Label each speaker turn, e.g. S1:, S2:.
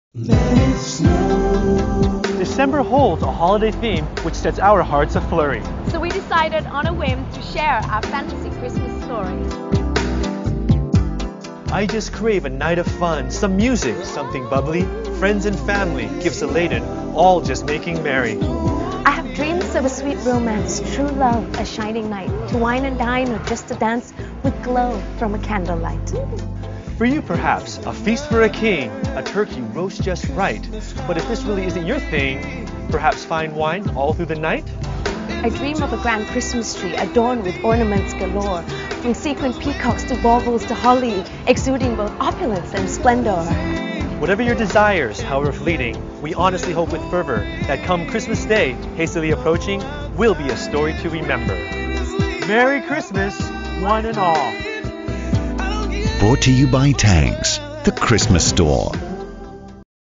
S1: December holds a holiday theme which sets our hearts aflurry.
S2: So we decided on a whim to share our fantasy Christmas stories.
S1: I just crave a night of fun, some music, something bubbly, friends and family, gifts elated, all just making merry.
S2: I have dreams of a sweet romance, true love, a shining night, to wine and dine or just to dance with glow from a candlelight.
S1: For you perhaps, a feast for a king, a turkey roast just right. But if this really isn't your thing, perhaps fine wine all through the night?
S2: I dream of a grand Christmas tree adorned with ornaments galore, from sequin peacocks to baubles to holly, exuding both opulence and splendor.
S1: Whatever your desires, however fleeting, we honestly hope with fervor that come Christmas Day, hastily approaching, will be a story to remember. Merry Christmas, one and all.
S3: Brought to you by Tangs, the Christmas store.